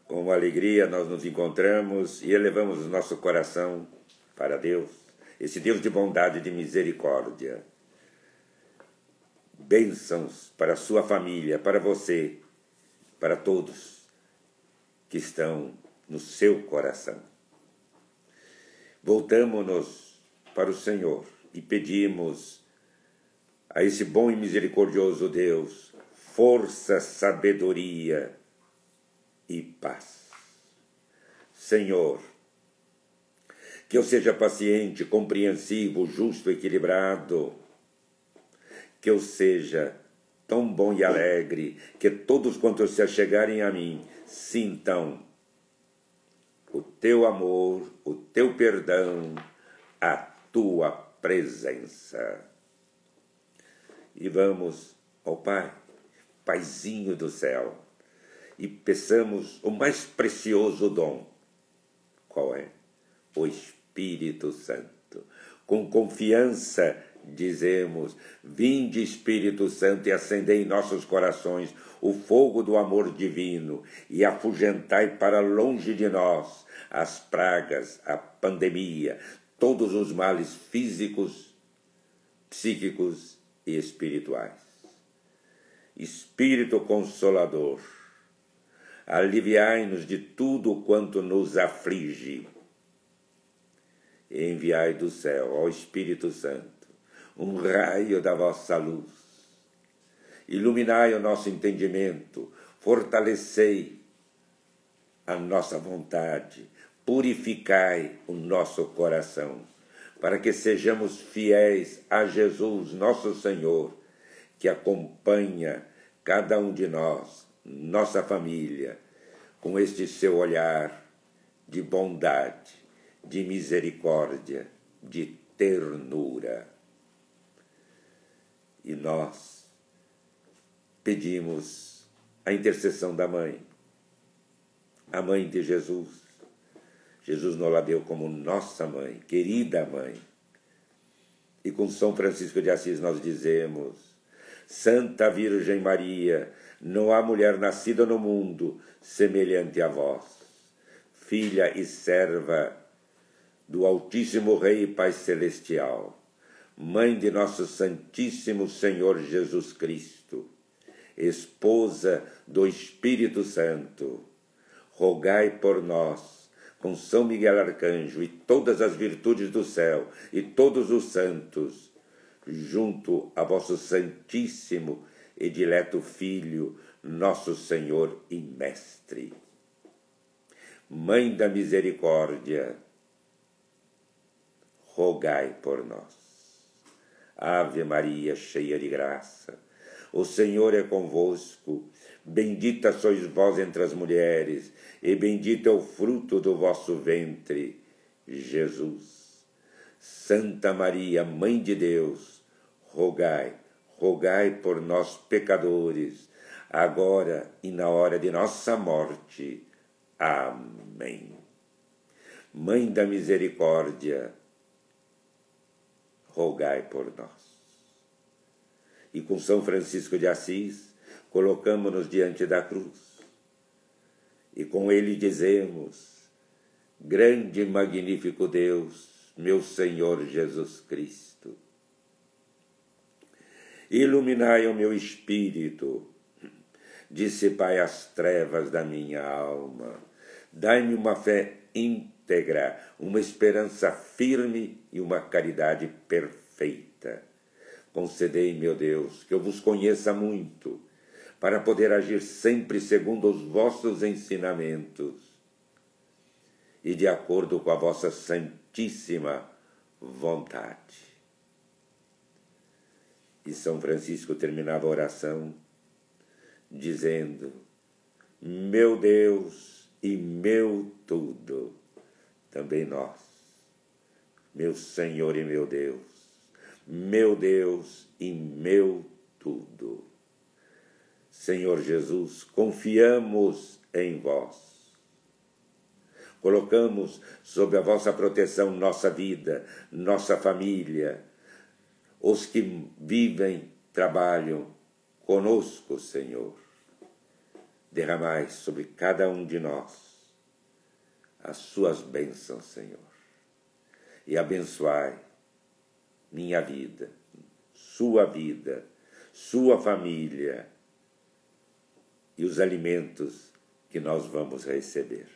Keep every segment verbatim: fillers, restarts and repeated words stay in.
Com alegria nós nos encontramos e elevamos o nosso coração para Deus, esse Deus de bondade e de misericórdia. Bênçãos para a sua família, para você, para todos que estão no seu coração. Voltamo-nos para o Senhor e pedimos a esse bom e misericordioso Deus força, sabedoria e paz. Senhor, que eu seja paciente, compreensivo, justo, equilibrado, que eu seja tão bom e alegre, que todos quantos se achegarem a mim sintam o teu amor, o teu perdão, a tua presença. E vamos ao Pai, Paizinho do céu, e peçamos o mais precioso dom. Qual é? O Espírito Santo. Com confiança dizemos: vinde, Espírito Santo, e acendei em nossos corações o fogo do amor divino e afugentai para longe de nós as pragas, a pandemia, todos os males físicos, psíquicos e espirituais. Espírito Consolador, aliviai-nos de tudo quanto nos aflige. E enviai do céu ao Espírito Santo um raio da vossa luz. Iluminai o nosso entendimento, fortalecei a nossa vontade, purificai o nosso coração, para que sejamos fiéis a Jesus, nosso Senhor, que acompanha cada um de nós, nossa família, com este seu olhar de bondade, de misericórdia, de ternura. E nós pedimos a intercessão da Mãe, a Mãe de Jesus. Jesus nos la deu como nossa Mãe, querida Mãe. E com São Francisco de Assis nós dizemos: Santa Virgem Maria, não há mulher nascida no mundo semelhante a vós, filha e serva do Altíssimo Rei e Pai Celestial, Mãe de nosso Santíssimo Senhor Jesus Cristo, esposa do Espírito Santo, rogai por nós, com São Miguel Arcanjo e todas as virtudes do céu e todos os santos, junto a vosso Santíssimo e dileto Filho, nosso Senhor e Mestre. Mãe da Misericórdia, rogai por nós. Ave Maria, cheia de graça, o Senhor é convosco, bendita sois vós entre as mulheres, e bendito é o fruto do vosso ventre, Jesus. Santa Maria, Mãe de Deus, rogai, rogai por nós pecadores, agora e na hora de nossa morte. Amém. Mãe da Misericórdia, rogai por nós. E com São Francisco de Assis, colocamos-nos diante da cruz. E com ele dizemos: grande e magnífico Deus, meu Senhor Jesus Cristo, iluminai o meu espírito, dissipai as trevas da minha alma, dai-me uma fé íntegra, uma esperança firme e uma caridade perfeita. Concedei, meu Deus, que eu vos conheça muito, para poder agir sempre segundo os vossos ensinamentos e de acordo com a vossa santíssima vontade. E São Francisco terminava a oração dizendo: meu Deus e meu tudo, também nós, meu Senhor e meu Deus, meu Deus e meu tudo. Senhor Jesus, confiamos em vós. Colocamos sob a vossa proteção nossa vida, nossa família, os que vivem, trabalham conosco, Senhor. derramai sobre cada um de nós as suas bênçãos, Senhor, e abençoai minha vida, sua vida, sua família e os alimentos que nós vamos receber.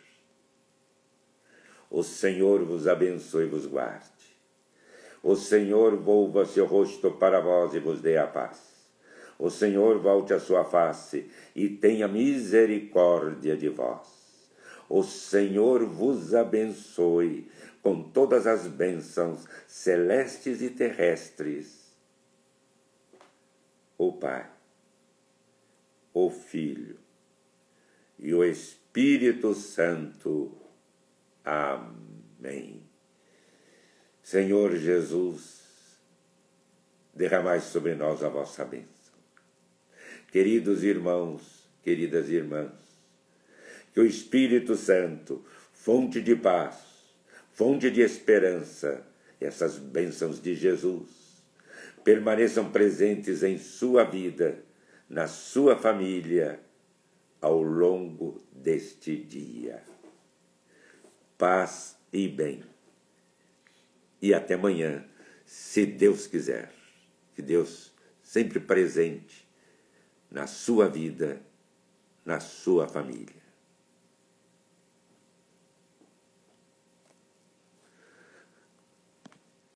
O Senhor vos abençoe e vos guarde. O Senhor volva seu rosto para vós e vos dê a paz. O Senhor volte a sua face e tenha misericórdia de vós. O Senhor vos abençoe com todas as bênçãos celestes e terrestres. O Pai, o Filho e o Espírito Santo. Amém. Senhor Jesus, derramai sobre nós a vossa bênção. Queridos irmãos, queridas irmãs, que o Espírito Santo, fonte de paz, fonte de esperança, essas bênçãos de Jesus, permaneçam presentes em sua vida, na sua família, ao longo deste dia. Paz e bem. E até amanhã, se Deus quiser. Que Deus sempre presente na sua vida, na sua família.